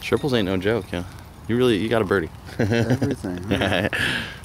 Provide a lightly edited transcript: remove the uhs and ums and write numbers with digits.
Triples ain't no joke, yeah. You got a birdie. Everything. Huh?